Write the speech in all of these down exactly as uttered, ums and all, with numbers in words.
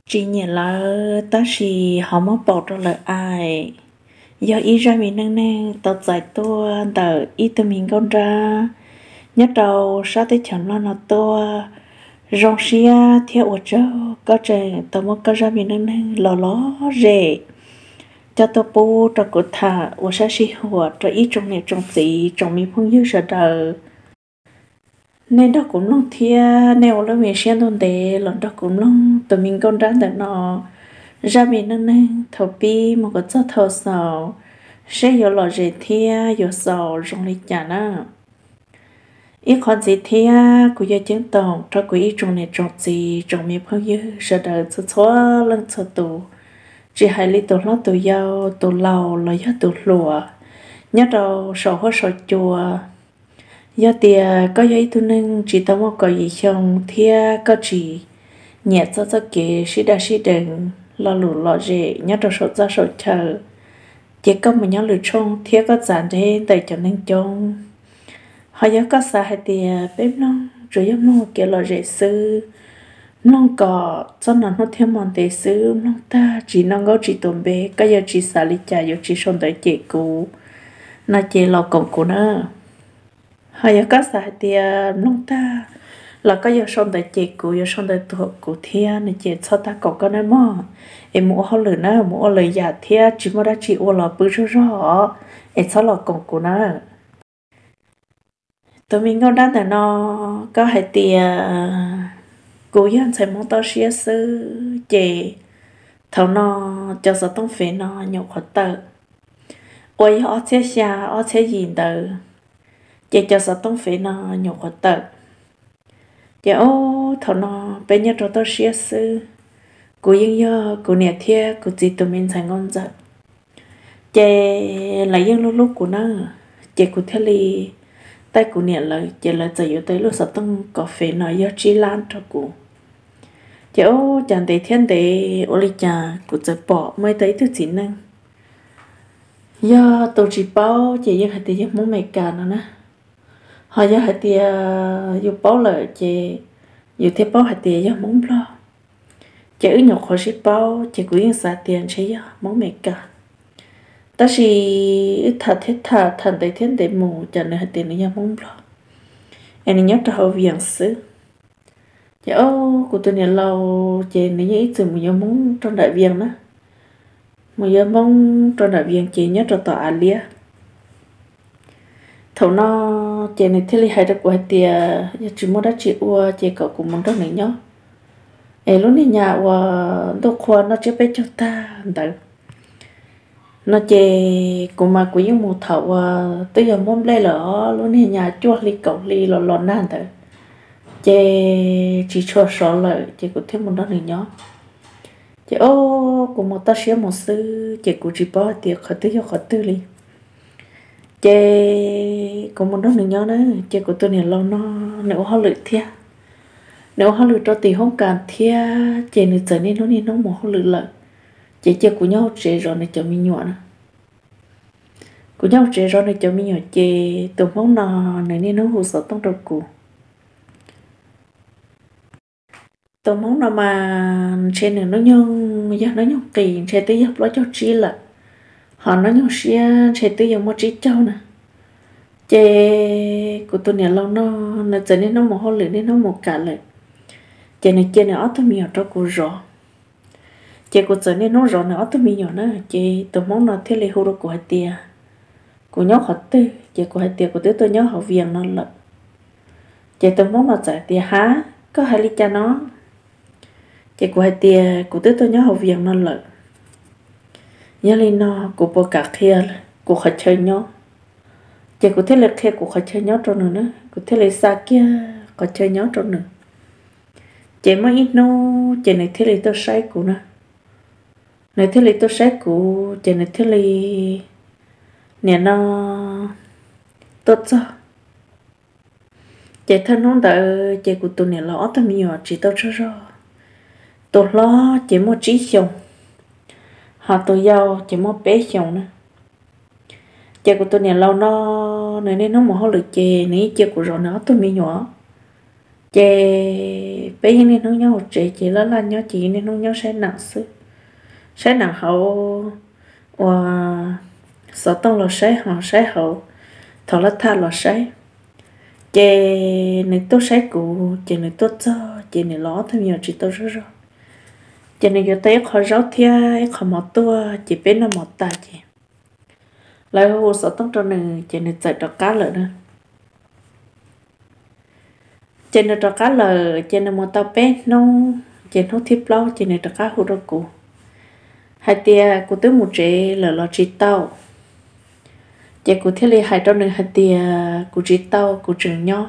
chỉ nhớ là ta chỉ họ mới bỏ ra lời ai giờ ý ra mình nâng nâng tao giải tua tờ ý tụi mình con ra nhớ đầu sao tới chẳng lo nó tua rong xia theo ở chỗ có trẻ tao mới có ra mình nâng nâng lò ló rể cho tao bu cho cụ thả ở sao xí hùa cho ý trong này trong gì trong mình phong dư sợ đời nên đó cũng long thia nèo là mình xem tôn đề lần đó cũng long tụi mình con ra được nó ra mình nên nên thầu pi một cái chỗ thầu sầu sẽ có lò dệt thia có sầu trong lịch trả na ít con gì thia cũng có chứng tổng cho quý ý trong này trong gì trong mình phong dư sợ đời số số lần số tù chỉ hai lý tù lót tù dâu tù lầu là do tù lùa nhớ đầu sầu hoa sầu chùa do tiề có giấy tu nâng chỉ tao một cái gì không thia có chỉ nhẹ cho cho kỹ sĩ đa sĩ đừng lo lù lo dễ nhớ cho sốt ra sốt chờ chỉ có một nhóm lựa chung thia có giản thế tại cho nên chung họ nhớ có xa hay tiề bếp nông rồi giống nông kiểu lo dễ sư nông cỏ cho nó nó thêm món tệ sư nông ta chỉ nông gấu chỉ tôm bê cái giờ chỉ xả lý trà giờ chỉ xong tới chị cũ nó chỉ lo cổng của nó họ nhớ có sai thì nông ta là có giờ xong tại chị cụ giờ xong tại tụi cụ thia này chị sao ta có cái này mà em mua họ lừa nó mua lời giả thia chỉ mua ra chỉ ô là bự rõ rõ em sao là còn cụ nó tụi mình có đang tại nó có hai tia cụ dân sẽ muốn tao xía sư chị thầu nó cho sao tông phế nó nhục hoạt tờ ôi họ sẽ xa họ sẽ gì tờ chị cho sao tông phế nó nhục hoạt tờ chị ô thầu nó bây giờ cho tao xía sư cô yên do cô nè thia cô chỉ tụi mình thành ngon giật chị là yên lúc lúc của nó chị cô theo li tay cô nè là chị là chỉ ở tới lúc sao tông cà phê nó do chi lan cho cô chị ô chẳng để thiên để ô li trà cô chỉ bỏ mới thấy thứ gì năng do tôi chỉ bao chị yên hạt tiền muốn mày cả nó nè họ do hạt tiền dù bao lợi chị dù thế bao hạt tiền do muốn lo chị ở nhọc họ ship bao chị cũng yên xả tiền chị do muốn mày cả ta chỉ thật thế thật thành tại thiên để mù chẳng nên hạt tiền do muốn lo em nhớ cho họ viện xứ chị ô của tôi này lâu chị nếu như ít từ một giờ muốn trong đại viện đó một giờ mong trong đại viện chị nhớ cho tòa alia thầu nó chị này thế li hay được quay tiền giờ chỉ muốn đã chị ua chị cậu cũng muốn đó này nhá ấy lúc này nhà ua đồ khoa nó chỉ biết cho ta đấy nó chị cũng mà cũng những một thầu tới giờ muốn lấy lỡ lúc này nhà chua li cậu li lò lò nan đấy chị chỉ cho sợ lại chị cũng thêm một đó này nhá chị ô cũng một ta xía một sư chị cũng chỉ bỏ tiền khỏi tư cho khỏi tư li chị cũng một đó nữa nhớ nữa chị của tôi này lâu nó nếu họ lựa thia nếu họ lựa cho tiền không cần thia chị này trở nên nó nên nó một họ lựa lợi chị chị của nhau chị rồi này cho mình nhọn của nhau chị rồi này cho mình nhọn chị tụi món nọ này nên nó hồ sơ tông đầu cụ tụi món nọ mà trên này nó nhung giờ nó nhung kỳ chị tới giờ nó cho chị là họ nói nhau xia chạy tới giờ mua chỉ châu nè chè của tôi này lâu nó nó trở nên nó một hôm lửa nên nó một cả lại chè này chè này ở tôi miệng cho cô rõ chè của trở nên nó rõ này ở tôi miệng nữa chè tôi mong nó thế là hô của hai tia của nhóc họ tư chè của hai tia của tôi tôi nhớ họ viền nó lận chè tôi mong nó trả tia há có hai ly cha nó chè của hai tia của tôi tôi nhớ họ viền nó lận nhớ lên nó của bộ cả kia của họ chơi nhau chỉ có thể là kia của họ chơi nhau trong nữa có thể là xa kia họ chơi nhau trong nữa chỉ mới ít nó chỉ này thế là tôi sai của nó này thế là tôi sai của chỉ này thế là nè nó tốt sao chỉ thân nó đợi chỉ của tôi nè lo tao nhiều chỉ tao cho rồi tôi lo chỉ một trí xong họ tôi giàu chỉ một bé chồng nữa chè của tôi này lâu nó này nên nó một hơi lực chè này chè của rồi nó tôi mới nhỏ chế bây giờ nên nó nhau chế chế là là nhau chỉ nên nó nhau sẽ nặng sự sẽ nặng hậu và sợ tông là sẽ họ sẽ hậu thọ là tha là sẽ chế nên tôi sẽ cụ chế nên tôi cho chế nên ló thêm nhiều chỉ tôi rất rồi chế nên giờ tới khó rau thia khó mọt tua chỉ biết nó mọt ta chế lại hồ sợ tông cho nên chế nên chạy được cá lợn nữa trên nó cá lờ trên nó một tàu bé nông trên nó thịt lâu trên nó cá hút được cụ hai tia cụ tới một chế lờ lò chỉ tàu trên cụ thiết lý hai trongนึ่งhai tia cụ chỉ tàu cụ trừng nho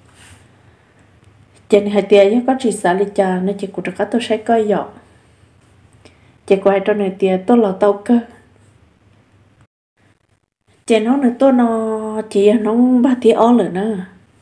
trên hai tia nhớ có chỉ xả lý trà nên trên cụ cá tôi sẽ coi dọ trên cụ hai trongนึ่งtia tôi lò tàu cơ trên nó nữa tôi nó chỉ nó ba tia ó lửa nữa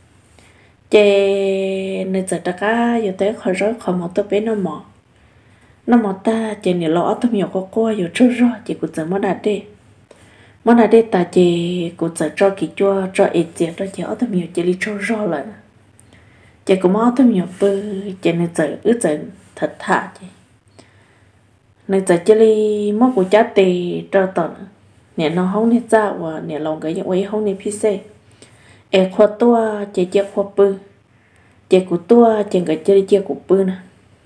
chế nên giờ ta cá giờ tới khỏi rồi khỏi một tờ bé nó mỏ nó mỏ ta chế nhiều lọ tụi nhiều có qua giờ chưa rồi chỉ cũng giờ mới đạt đi mới đạt đi ta chế cũng giờ cho kỹ chua cho ít tiền cho chế ở tụi nhiều chế đi cho rồi lại chế cũng mất tụi nhiều bự chế nên giờ ước giờ thật thà chế nên giờ chế đi mất của cha tì cho tận nè nó không nên ra và nè lòng cái những ấy không nên phi xe em khoa tua chế chế khoa bự chế của tua chế cái chế chế của bự nè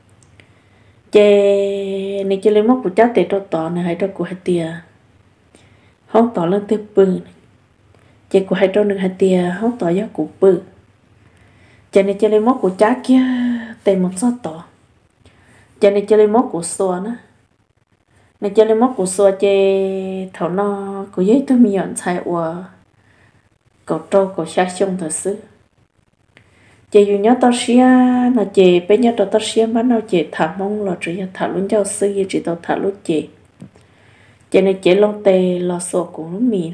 chế này chế lấy mốc của cháu để cho tỏ này hay cho của hai tia không tỏ lên tới bự chế của hai cho được hai tia không tỏ giá của bự chế này chế lấy mốc của cháu kia tên một số tỏ chế này chế lấy mốc của xua nữa này chế lấy mốc của xua chế thảo nó của giấy tôi miệng xài của cậu trâu cậu xa xong thật sự chị dù nhớ tao xia là chị bây giờ tao tao xia bắt đầu chị thả mong là chỉ thả luôn cho sư gì chỉ tao thả luôn chị chị này chị long tê là sổ của lúc mì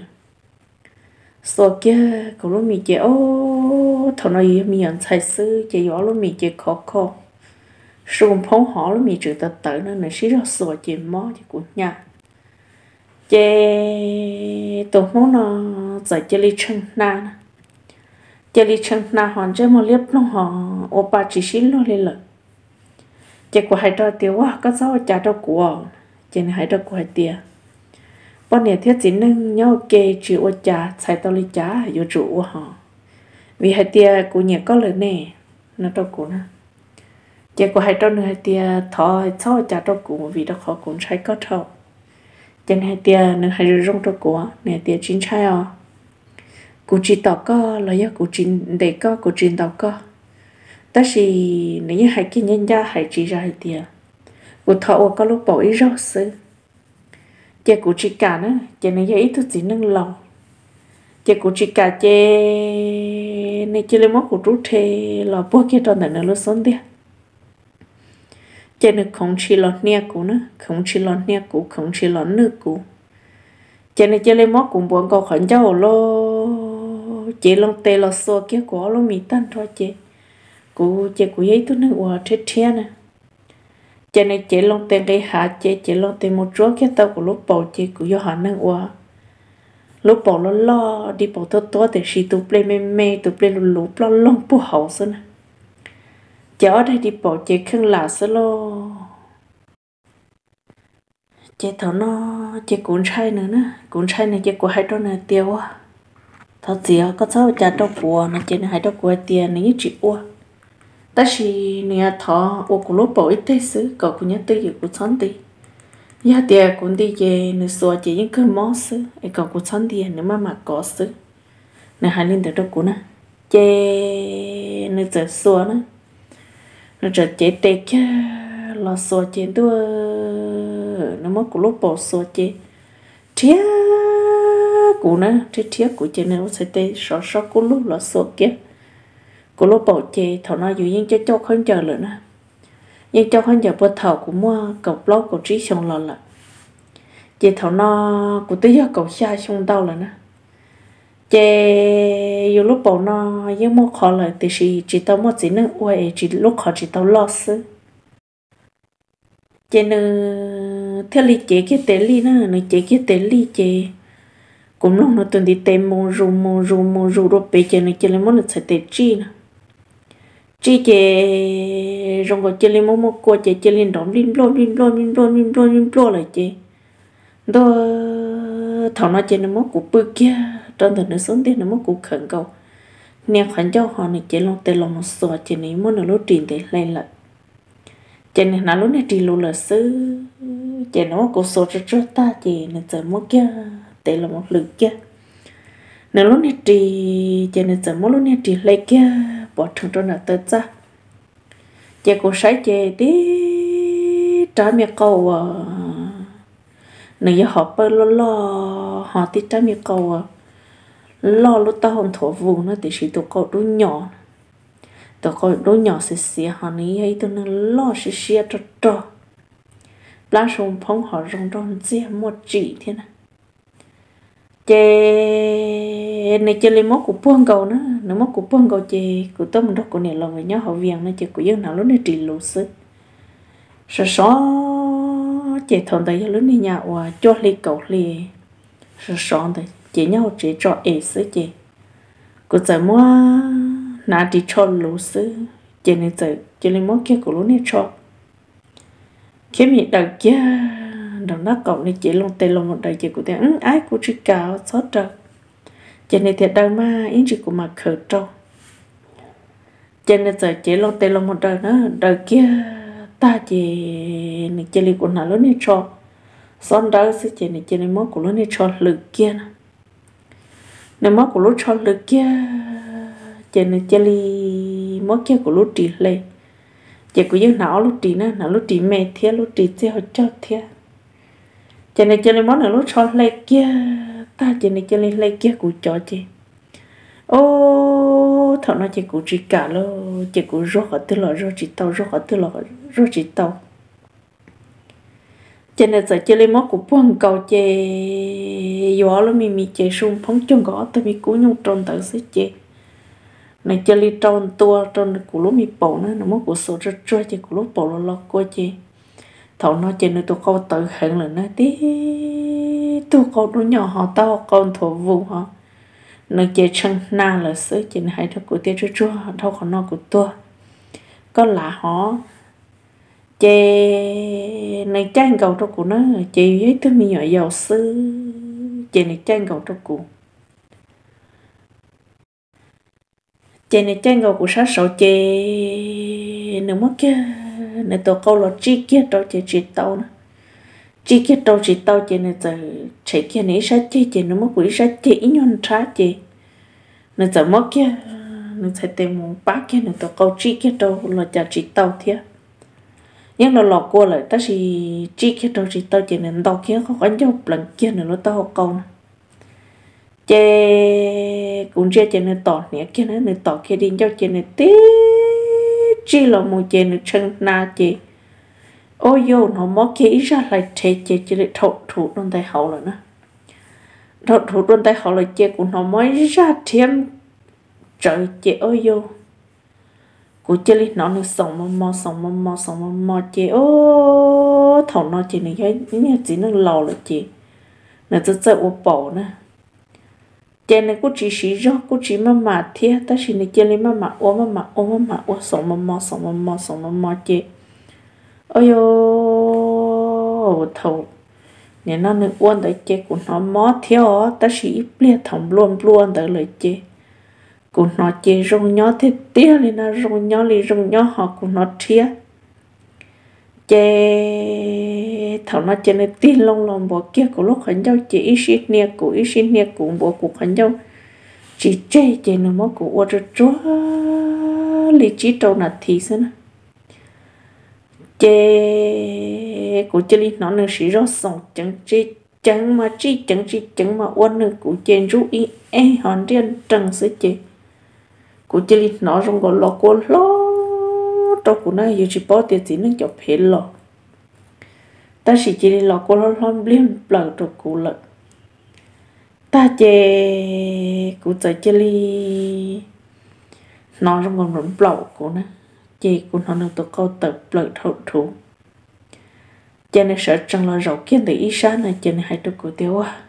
sổ kia của lúc mì chị ô thằng này mì ăn xài sư chị gió lúc mì chị khó khó sùng phong họ lúc mì chỉ tao tới nó này xí ra sổ chị mó chị cũng nhà chị tổ món nó giải chị đi chân na chị đi chân na hoàn chứ mà liếp nó họ ô ba chỉ xin nó lên lợi chị của hai trò tiêu quá có sao trả cho của chị này hai trò của hai tia bọn này thiết chỉ nâng nhau kê chỉ ô trả xài tao đi trả vô chủ họ vì hai tia của nhà có lời nè nó cho của nó chị của hai trò nữa hai tia thọ sao trả cho của vì đó họ cũng sai có thọ trên hai tia nó hay rong cho của nè tia chín chai à cụ chỉ tao có là do cụ chỉ để có cụ chỉ tao có ta chỉ nếu như hai cái nhân gia hai chỉ ra hai tia cụ thọ có lúc bỏ ít rau sứ chị cụ chỉ cả nữa chị này ít thứ gì nâng lòng chị cụ chỉ cả chị này chị lấy món cụ rút thì là bố kia trong này nó lúc sống đi chị này không chỉ là nia cụ nữa không chỉ là nia cụ không chỉ là nước cụ chị này chị lấy món cụ buồn cầu khẩn cháu lo chị long tê là xô kia của lo mì tan thôi chị cụ chị cụ giấy tôi nước hòa chết chết nè chị này chị long tê cái hạ chị chị long tê một chỗ kia tao của lúc bầu chị cụ do hạ nước hòa lúc bầu nó lo đi bầu tôi tôi để xí tụt lên mê mê tụt lên lú lo lông bù hậu xí nè chị ở đây đi bầu chị khưng là xí lo chị thở nó chị cuốn chai nữa nè cuốn chai này chị của hai đứa này tiêu à thật gì có sao cha đâu của nó chị hai đứa của tiền này chị ua ta chỉ nè thọ ô của lúc bỏ ít thế xứ cậu cũng nhớ tới gì của chọn đi giờ tiền cũng đi về nữa xóa chỉ những cái món xứ ấy cậu cũng chọn đi nữa mà mà có xứ nè hai linh từ đâu của nè chê nữa giờ xóa nữa nó giờ chế tê kia là xóa chế đua nó mất của lúc bỏ xóa chế thía của nó thía thía của chế nó sẽ tê sọ sọ của lúc là xóa kia của lúc bỏ chế thọ nó dù những chế cho không chờ nữa nè nhưng cho không giờ bữa thọ của mua cậu blog của trí xong là là chế thọ nó của tới giờ cậu xa xong đau là nè chế dù lúc bỏ nó nhưng mua khó lại thì chỉ chỉ tao mua chỉ nữa uầy chỉ lúc khó chỉ tao lo xứ chế nữa theo lý chế cái tế lý nữa nữa chế cái tế lý chế cũng lúc nó tuần đi tế mù rù mù rù mù rù rồi bây giờ nó chế lấy món nó sẽ tế chi nè chỉ chế rong có chế lên một một cô chế chế lên đón lên lon lên lon lên lon lên lon lên lon lại chế đó thằng nó chế nó mất cục bự kia trong thời nó sống tiền nó mất cục khẩn cầu nè khoản cho họ này chế lòng tiền lòng một số chế này muốn nó lót tiền để lên lại chế này nó lót này tiền lót là sư chế nó có số cho cho ta chế nó giờ mất kia tiền là một lực kia nếu lúc này thì chế này giờ mất lúc này thì lấy kia bỏ thằng cho nó tới ra chế cô sai chế tí trả miệng cầu à nếu họ bơi lo lo họ tí trả miệng cầu à lo lúc tao không thổ vùng nó thì chỉ tụi cậu đứa nhỏ tụi cậu đứa nhỏ sẽ xỉa họ ní ấy tụi nó lo sẽ xỉa cho cho lá sông phong họ rong rong chia một chỉ thế này chè này chè lấy mốc của buông cầu nữa nếu mốc của buông cầu chè của tâm đó của này là người nhớ họ viền nó chè của dân nào lúc này chỉ lúa sứ sợ sợ chè thằng đấy lúc này nhà và cho lấy cầu lấy sợ sợ đấy chỉ nhau chỉ cho ế sứ chè của giờ mua nãy chỉ cho lúa sứ chè này giờ chè lấy mốc kia của lúc này cho khi mình đầu kia đầu nó cậu này chỉ lông tay lông một đời chỉ của tiền ừ, ai của chị cao xót rồi cho nên thiệt đâu mà ý chị của mà khởi trâu cho nên giờ chỉ lông tay lông một đời nó đời kia ta chỉ này chỉ li của nó lớn này cho son đó sẽ chỉ này chỉ này mốt của lớn này cho lực kia này mốt của lúc cho lực kia chỉ này chỉ li mốt kia của lúc trị lên chỉ của những não lúc trị nữa não lúc trị mệt thiệt lúc trị theo cho thiệt cho nên cho nên món nào lúc cho lấy kia ta cho nên cho nên lấy kia của chó chị ô thằng nó chỉ của chị cả luôn chỉ của rót ở từ lò rót chị tàu rót ở từ lò rót chị tàu cho nên giờ cho nên món của buông cầu chị gió nó mi mi chị sung phóng chung gõ tôi mi cú nhung tròn tới xí chị này cho nên tròn tua tròn của lúc mi bầu nữa nó món của số rất rất chị của lúc bầu lo lo của chị thầu nó trên nơi tôi câu tự hẹn là nó tí tôi câu nó nhỏ họ tao con thổ vùng họ nó chơi chân na là sứ trên hai thằng của tiêu chúa chúa thâu còn nó của tôi có là họ chơi này trang cầu cho của nó chơi với tôi mình nhỏ giàu sư chơi này trang cầu cho của chơi này trang cầu của sát sầu chơi nếu mất kia này tôi câu là chi kia đâu chỉ chỉ tàu nữa chi kia đâu chỉ tàu chỉ này giờ chạy kia này sát chi chỉ nó mất quỷ sát chỉ ít nhon sát chỉ này giờ mất kia này chạy tìm một bác kia này tôi câu chi kia đâu là chỉ chỉ tàu thiệt nhưng là lọt qua lại ta chỉ chi kia đâu chỉ tàu chỉ này tàu kia có quán dâu lần kia này nó tàu câu nè chè cũng chơi chỉ này tỏ nhẹ kia này tỏ kia đi dâu chỉ này tí chỉ là một chè nữa chân na chè ôi yo nó mất cái ra lại chè chè chỉ để thọ thủ trong tay hậu rồi nè thọ thủ trong tay hậu là chè của nó mới ra thêm trời chè ôi yo của chè li nó nó sống mò mò sống mò mò sống mò mò chè ô thọ nó chè này cái như chỉ nó lò là chè nó rất rất ô bổ nè chè này cũng chỉ xí rõ cũng chỉ mà mà thiệt ta chỉ này chè này mà mà ô mà mà ô mà mà ô sống mà mò sống mà mò sống mà mò chè ôi yo thầu nè nó nên uốn tới chè của nó mò theo ta chỉ bia thòng luôn luôn tới lời chè của nó chè rong nhỏ thế tia này nó rong nhỏ này rong nhỏ họ của nó thiệt chè thằng nó chè này tin long long bộ kia của lúc hắn nhau chỉ ít ít nè của ít ít nè của bộ của hắn nhau chỉ chè chè nó mất của ô rồi chúa lý trí trâu nạt thì xí nè chè của chè lý nó nó chỉ rõ sống chẳng chè chẳng mà chỉ chẳng chỉ chẳng mà uốn nữa của chè rú ý e hòn riêng trăng xí chè của chè lý nó trong gọi lọ của lọ trâu của nó giờ chỉ bỏ tiền gì nó chọc hết lọ ta chỉ chỉ đi lọ của nó lon liên bờ trâu của lợn ta chè của trời chè li nó trong còn rụng lọ của nó chè của nó nó tụi câu tập lợn thổ thủ chè này sợ chẳng là rau kiên để ý sáng này chè này hay trâu của tiêu à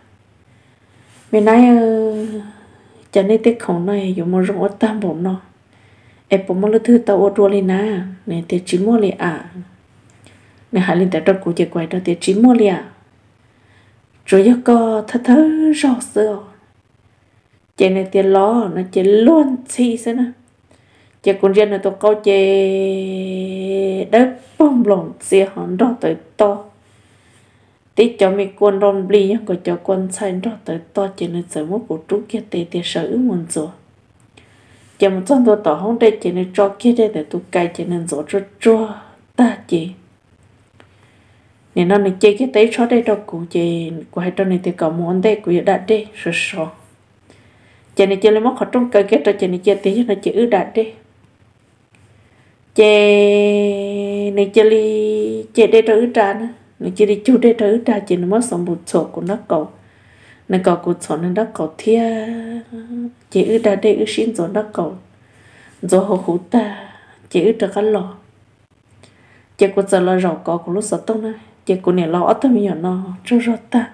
bên này chè này tết không này dùng một rau tam bột nó em bố mua thứ tao ô đua lên na nè thì chỉ mua liền à nè hai lên tại trong cụ chỉ quay đó thì chỉ mua liền rồi giờ có thơ thơ rõ sữa chị này tiền lo nó chỉ luôn xì thế nè chị cũng riêng là tôi câu chị đất bông lỏng xì hòn đó tới to tí cho mình quân rong bì nhá có cho quân xanh đó tới to chị nên sợ mất bộ trú kia tê tê sợ ứ muốn rồi chị một trong tôi tỏ không đây chị nên cho kia đây để tôi cài chị nên rồi cho cho ta chị nên nó nên chơi cái tế cho đây đâu cụ chị của hai trong này thì có muốn đây của đã đây rồi sao chị này chơi lấy mất họ trong cây cái cho chị này chơi tí cho nó chị ứ đã đây chị này chơi đi chơi đây rồi ứ trà nữa này chơi đi chú đây rồi ứ trà chị nó mất xong bụt sổ của nó cầu này cầu cụt sổ nên nó cầu thia chị ứ đã đây ứ xin rồi nó cầu rồi hồ hú ta chị ứ được cái lò chị cũng giờ là rau có của lúc sợ tông này chị cũng nè lo ở mi nó cho rõ ta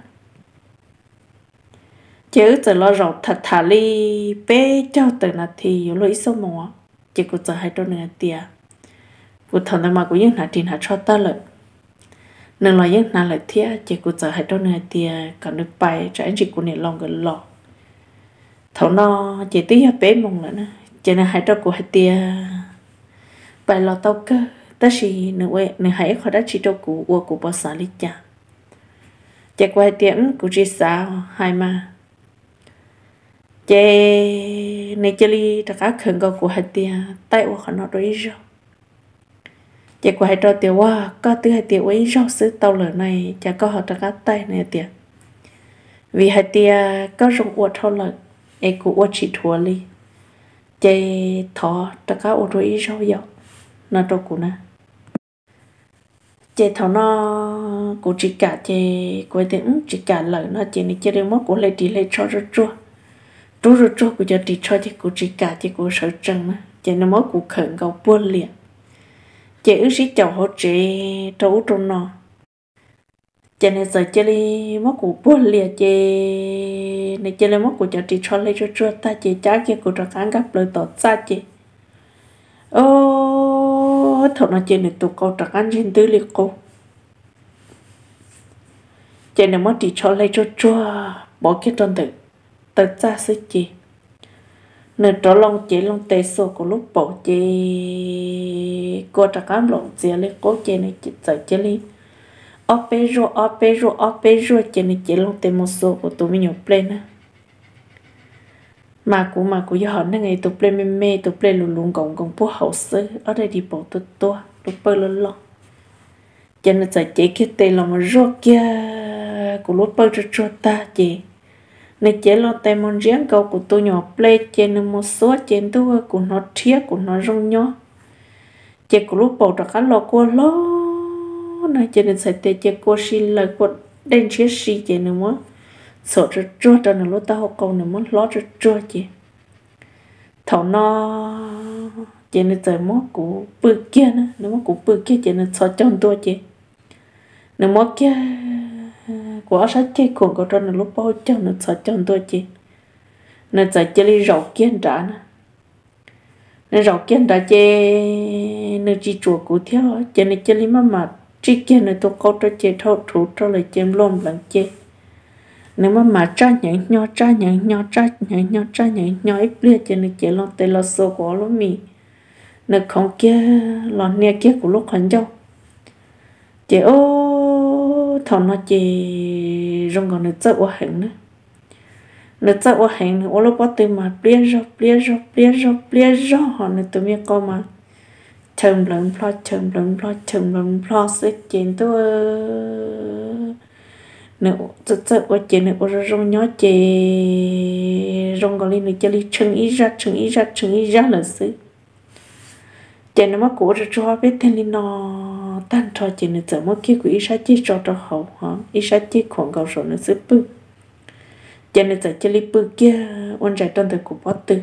chị ứ giờ lo rau thật thà li bé cho từ nào thì lối số mỏ chị cũng giờ hai đôi nè tia của thằng mà cũng những hạt tiền hạt cho ta lợi nên là những nào lợi thia chị cũng giờ hai đôi nè tia còn được bài cho anh chị cũng nè lòng gần lọ thằng nó chị tí bé mong lại nè chị này hai đôi của hai tia bài lọ tao cơ ta chỉ nửa vậy nửa hai khó đã chỉ cho cụ của cụ bỏ xả lịch chả chạy qua tiệm cụ chỉ sao hai mà chạy này chơi đi tất cả khẩn cầu của hai tia tay của họ nó đối rau chạy qua hai trò tiêu qua có thứ hai tiêu ấy rau sứ tàu lửa này chả có họ tất cả tay này tia vì hai tia có rong uất thâu lợi ấy cụ uất chỉ thua đi chạy thọ tất cả uất đối rau dọc nó đâu cụ nè chị thằng nó cũng chỉ cả chị quay tiếng chỉ cả lời nó chị này chơi đến mất cũng lấy đi lấy cho rất chua chua rất chua của giờ đi cho chị cũng chỉ cả chị cũng sợ trăng mà chị nó mất cũng khẩn cầu buôn liền chị ước sĩ chồng hỗ chị trâu trong nó chị này giờ chị đi mất cũng buôn liền chị này chị lấy mất cũng giờ đi cho lấy cho chua ta chị trả kia cũng được ăn gặp lời tỏ xa chị ô thằng nó chơi được tụ câu trắc ăn trên tư liệt cô chơi nó mất đi cho lấy cho chua bỏ cái tròn tự tự ra sức chị nơi đó long chị long tê số của lúc bỏ chị cô trắc ăn lộn xe lấy cố chơi này chị sợ chơi đi opero opero opero chơi này chị long tê một số của tụi mình nhiều play nè mà cũng mà cũng họ nó ngày tụi play mê mê tụi play lùn lùn gồng gồng bố hậu sư ở đây đi bộ tụi to tụi bơi lên lo cho nên giờ chị cái tay là mà rốt kia của lúc bơi cho cho ta chị này chị lo tay món riêng câu của tôi nhỏ play trên một số trên tôi của nó thiết của nó rong nhó chị của lúc bầu cho cá lò qua lo này cho nên giờ tay chị cô xin lời của đen chia xì chị nữa mà sợ cho chua cho nên lúc tao học câu này muốn lo cho chua chị thầu nó chị nên trời mót của bự kia nữa nếu mà của bự kia chị nên sợ chọn tôi chị nếu mót kia của sát chị còn có cho nên lúc bao cho nên sợ chọn tôi chị nên trời chị đi rau kia trả nè nên rau kia trả chị nên chị chùa của theo chị nên chị đi mà mà chị kia nên tôi câu cho chị thâu thủ cho lại chị lom lần chị nếu mà mà cha nhảy nho cha nhảy nho cha nhảy nho cha nhảy nho ít bia cho nên chỉ lo tay lo sâu của nó mì nó không kia lo nè kia của lúc hắn dâu chị ô thằng nó chỉ rong còn nó chơi qua hàng nữa nó chơi qua hàng nữa ô lúc bắt từ mà bia rau bia rau bia rau bia rau họ nó tụi mình coi mà chầm lần plo chầm lần plo chầm lần plo sẽ trên tôi nếu rất rất ở trên này ở trong nhỏ chè trong cái này chơi đi chừng ít ra chừng ít ra chừng ít ra là gì chè nó mà cố cho cho biết thêm đi nó tan cho chè nó giờ mới kia của ít ra chỉ cho cho hậu hả ít ra chỉ khoảng cầu số nó sẽ bự chè nó giờ chơi đi bự kia ôn trái trong từ của bát từ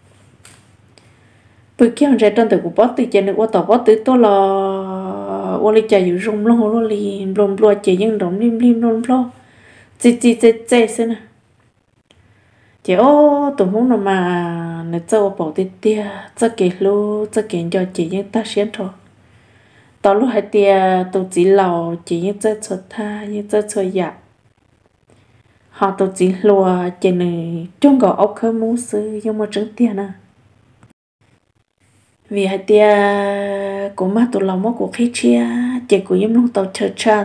bự kia ôn trái trong từ của bát từ chè nó qua tàu bát từ to là ô li chạy rung lo lo li rung lo chạy những đồng lim lim rung lo chị chị chị chị xem nè chị ô tụi muốn nó mà nó cho bảo tê tia cho kể lu cho kể cho chị những ta xuyên thôi tao lúc hai tia tụi chỉ lầu chị những chơi cho tha những chơi cho dạ họ tụi chỉ lùa chị này trong gò ốc khơi muốn sư nhưng mà trứng tiền à vì hai tia của má tụi lòng mất của khi chia chị của em lúc tàu chờ chờ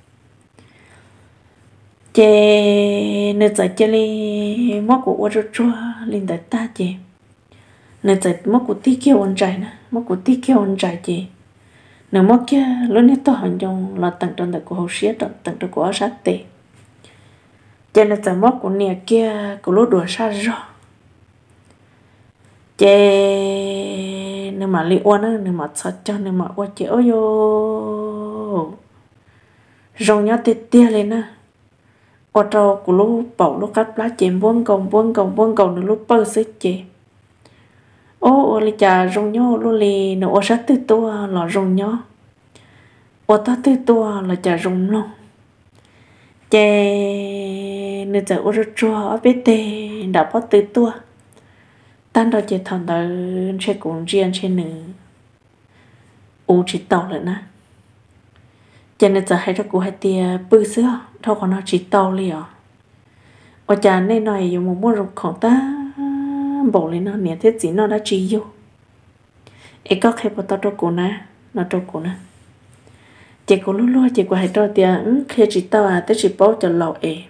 chị nên giờ chị li mất của ô chua linh đại ta chị nên giờ mất của tí kia ôn trái nè mất của tí kia ôn trái chị nếu mất kia lúc này tôi hình dung là tận trong đời của hồ sĩ tận tận trong của sát tệ cho nên giờ mất của nè kia của lúc đùa xa rõ chị nếu mà li ôn á nếu mà sợ cho nếu mà ôn chị ôi yo rong nhá tê tê lên nè ô tô của lúc bảo lúc cắt lá chém buông còng buông còng buông còng nó lúc bơ xích chị ô ô li chả rong nhá lúc li nó ô sát tê tua là rong nhá ô ta tê tua là chả rong long chè nên chả ô chua ở bên tê đã bắt tê tua tan đầu chị thằng đó sẽ cũng riêng trên nữ ô chỉ tàu lại nè cho nên giờ hay cho cô hay tia bự sữa thôi còn nó chỉ tàu liền ở nhà nên nói dùng một món rụcของta bỏ lên nó nè thế gì nó đã chỉ vô ấy có khi bắt tao cô nè nó cho cô nè chị cô lúc lúc chị cô hay cho tia khi chỉ tao à tới chỉ bao cho lẩu ấy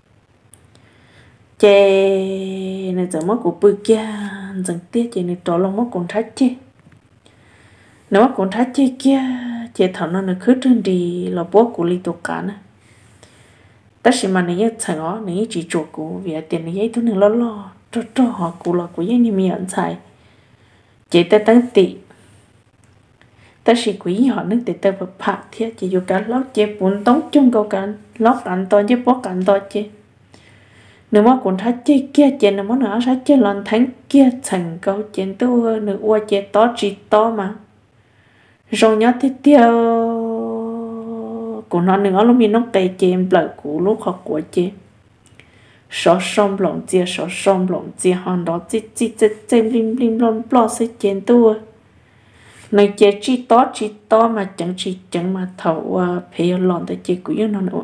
chị nên giờ mất của bự kia dần tiết chị này trò lòng mất còn thắt chứ nếu mà còn thắt chứ kia chị thằng nó nó cứ trên đi là bố của li tổ cả nè tất nhiên mà này thằng nó này chỉ chuột của vì tiền này thôi nên lo lo cho cho họ của là của những người nhận xài chị ta tăng tỷ tất nhiên quý họ nước tỷ ta phải phạt thiệt chị dù cả lót chị muốn tống chung câu cả lót cạn to chứ bó cạn to chứ nếu mà còn thắt chứ kia chị nếu mà nó sát chứ lần thắng kia thành câu chuyện tôi nữa qua chị to chỉ to mà rồi nhớ tiếp theo của nó nữa lúc mình nó cày chém lại của lúc học của chị sợ xong lòng chia sợ xong lòng chia hòn đó chỉ chỉ chỉ chém lim lim lon plo sẽ chém tua này chị chỉ to chỉ to mà chẳng chỉ chẳng mà thầu phê lon tại chị của nó nữa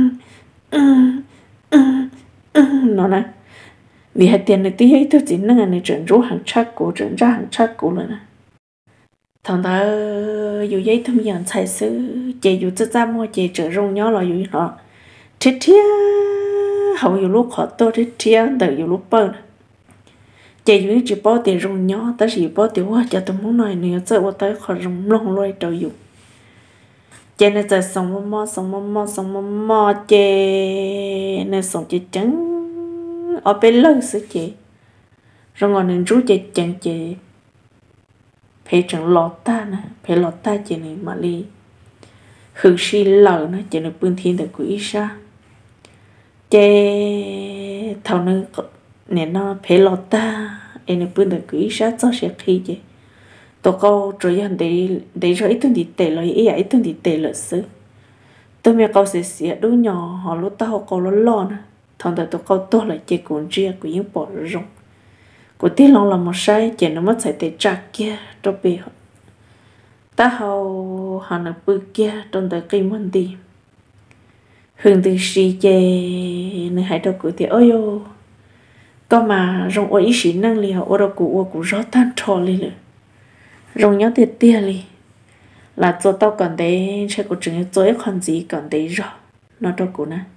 nó nè vì hai tiền này tí ấy tôi chỉ năng này chuyển rú hàng chắc của chuyển ra hàng chắc của rồi nè thằng ta dù giấy thông nhận sai sự chị dù rất ra mua chị trở rong nhỏ là dù nó chết thia hầu dù lúc họ tôi chết thia từ dù lúc bơ chị dù chỉ bao tiền rong nhỏ ta chỉ bao tiền quá cho tôi muốn nói nữa sợ qua tới họ rong long lôi trời dù chị này giờ sống mò mò sống mò mò sống mò mò chị này sống chị trắng ở bên lưng sự chị rồi ngồi nên rú chị chẳng chị phải chẳng lọt ta nè phải lọt ta chị này mà đi hư si lờ nó chị này bưng thiên được quỷ sa chị thầu nó nè nó phải lọt ta em này bưng được quỷ sa cho sẽ khi chị tôi câu rồi anh để để rồi ít tuần đi tệ rồi ý ấy tuần đi tệ lợi sự tôi mẹ câu sẽ xỉa đứa nhỏ họ lúc tao câu nó lo nè thằng tôi tôi câu tôi lại chị cũng riêng của những bỏ rong của tí lòng là một sai chị nó mất phải để trả kia cho bề ta hầu họ nó bự kia trong đời cây môn đi hướng từ xì chê nên hãy đâu cứ thì ôi ô có mà rong ôi ý xí năng li họ ô đâu cụ ô cụ rõ tan trò li lửa rong nhớ tiệt tia li là cho tao còn đấy sẽ có chừng cho ấy còn gì còn đấy rõ nó đâu cụ nè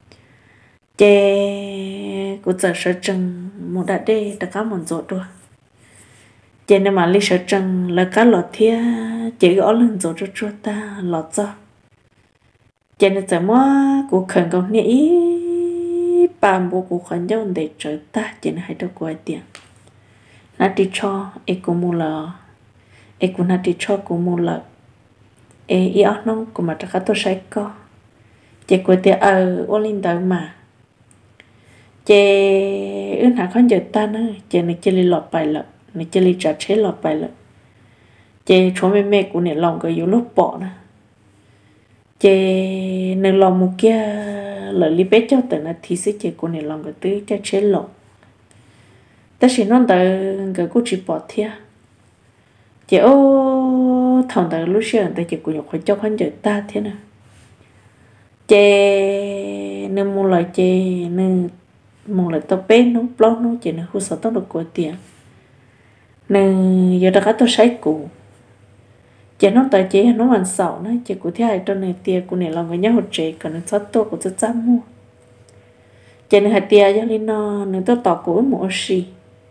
chê cụ giờ sợ chừng một đã đê đã có một rốt rồi chê nên mà lý sợ chừng là cá lọt thia chỉ gõ lần rốt cho chua ta lọt ra chê nên giờ mua cụ khẩn cầu nghĩ bàn bộ cụ khẩn nhau để trở ta chê nên hãy đâu có ai tiền nó đi cho ấy cụ mua lợ ấy cụ nó đi cho cụ mua lợ ấy ý áo nông cụ mà chắc tôi sẽ có chê cụ tiền ở ô linh đời mà chê ươn hả con giờ ta nữa chê này chê li lọt bài lợ này chê li trả chế lọt bài lợ chê chúa mẹ mẹ của này lòng cái yếu lúc bỏ nè chê này lòng một kia lợi li bé cho tận là thì sẽ chê của này lòng cái tứ cho chế lọt ta chỉ nói tới cái cô chỉ bỏ thia chị ô thằng tới lúc xưa ta chỉ cũng phải cho hắn chở ta thế nào chị nên mua lại chị nên mua lại tao bé nó blog nó chị nên không sợ tao được của tiền nên giờ đã có tôi sai cũ chị nói tới chị nó hoàn sợ nữa chị cũng thấy ai trong này tiền của này làm cái nhau hột chị còn nó sát tôi cũng rất dám mua chị nên hạt tiền cho nên nó nên tôi tỏ của một gì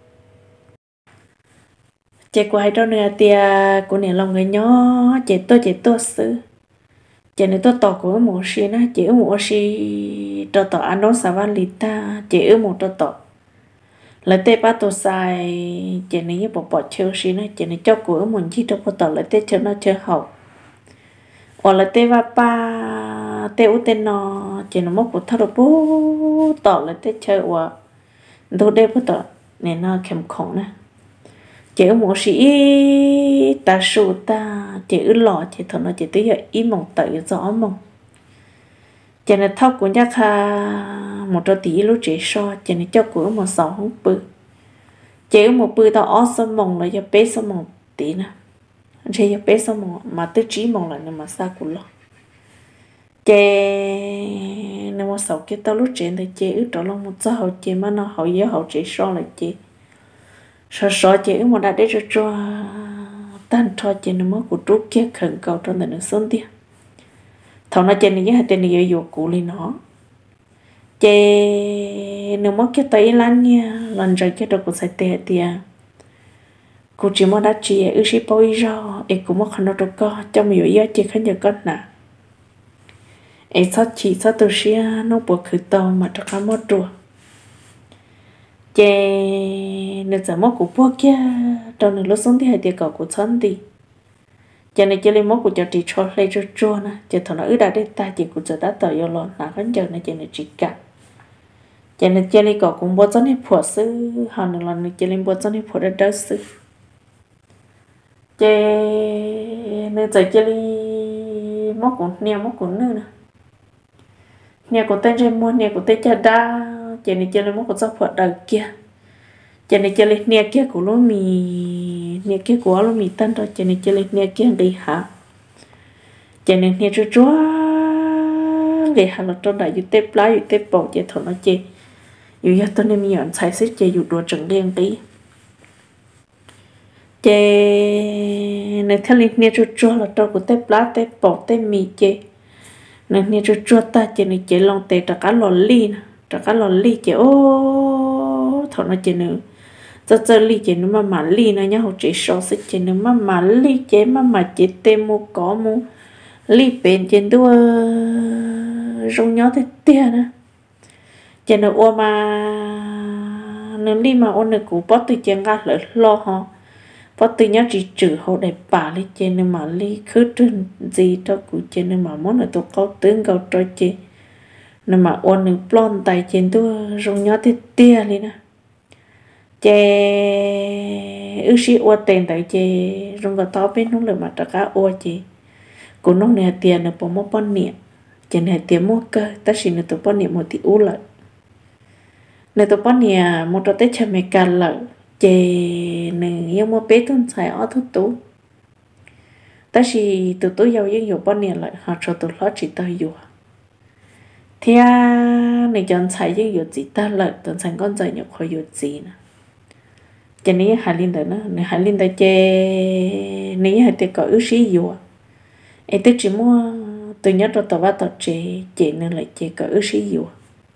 chị của hai trong này tiền của này làm cái nhau chị tôi chị tôi xử chị nên tôi tỏ của một gì nữa chị ở một gì cho tỏ anh nó sao van lita chị ở một cho tỏ lại tê bắt tôi sai chị này như bỏ bỏ chơi gì nữa chị này cho của một chi cho bắt tỏ lại tê cho nó chơi hậu hoặc là tê va pa tê u tê nó chị nó mất của thằng bố tỏ lại tê chơi và tôi đây bắt tỏ nên nó kém khổng nè chị ở một sĩ ta số ta chị ở lọ chị thằng nó chị tới giờ ý mong tự rõ mong chị này thóc của nhắc ha một trò tí lúc chị so chị này cho của một sáu không bự chị ở một bự tao ó xong mong là cho bé xong mong tí nè chị cho bé xong mong mà tới trí mong là nên mà xa của lo chị nên một sáu cái tao lúc chị thì chị ở trọ lòng một sao chị mà nó hậu nhớ hậu chị so là chị sợ sợ chị ở một đại để cho cho tan cho chị nó mới của trúc kia khẩn cầu trong đời nó xuân tiền thằng nó trên này với hai tên này vô cụ lên nó chê nếu mất cái tay lăn nha lần rồi cái đồ của sai tệ tiền cụ chỉ muốn đã chỉ ước sĩ bôi ra em cũng mất khăn đâu có cho mình hiểu chỉ khăn giờ con nè em sao chỉ sao tôi xia nó buộc khử tàu mà cho cá mất đùa chê nên giờ mất của bố kia trong này lúc sống thì hai tiền cậu của thân đi cho nên chơi lên mốt của cho chị cho lấy cho cho nè cho thằng nó ứ đã đến ta chị cũng giờ đã tờ vô lon là cái giờ này cho nên chị cả cho nên chơi lên cậu cũng bớt cho nên phở sư họ nữa là chơi lên bớt cho nên phở đã đỡ sư chơi nên giờ chơi lên mốt của nè mốt của nữa nè nè của tên chơi mua nè của tên chơi đa cho nên chơi lên mốt của sao phở đầu kia cho nên chơi lên nè kia của nó mì nè kia của nó mì tan rồi cho nên chơi lên nè kia đi hả cho nên nè chúa chúa để hả là trong đại youtube lá youtube bộ chơi thằng nó chơi dù cho tôi nên nhận sai xích chơi dù đùa trứng đen tí chơi nên theo lên nè chúa chúa là trong của tép lá tép bộ tép mì chơi nên nè chúa chúa ta chơi nên chơi lòng tép trả cá lò ly nè trả cá lò ly chơi ô thằng nó chơi nữa cho cho ly chế nó mà mà ly nó nhá họ chỉ so sánh chế nó mà mà ly chế mà mà chế tem mua có mua ly bên trên đua rong nhó thế tiền á chế nó ô mà nó ly mà ô nó cũng bắt từ chế ngã lỡ lo họ bắt từ nhá chỉ trừ họ để bà ly chế nó mà ly cứ trên gì cho cụ chế nó mà muốn là tôi có tướng cầu cho chế nó mà ô nó plon tay trên đua rong nhó thế tiền đi nè chè ước sĩ ô tiền tại chè rong cái tao bên nó là mà tất cả ô chè cũng nó này tiền là bỏ một bao nhiêu chè này tiền mua cơ ta chỉ là tụi bao nhiêu một tí u lợi này tụi bao nhiêu một trò tết chè mày cà lợi chè này yêu mua bé tuần xài ở thuốc tú ta chỉ tụi tôi giàu nhưng nhiều bao nhiêu lợi họ cho tụi nó chỉ tao nhiều thì này chọn xài nhưng nhiều gì ta lợi tuần xài con dạy nhiều khỏi nhiều gì nè cho nên hai linh đó nó hai linh đó chơi nếu hai tiệc có ước sĩ nhiều em tôi chỉ mua tôi nhớ cho tao bắt tao chơi chơi nên lại chơi có ước sĩ nhiều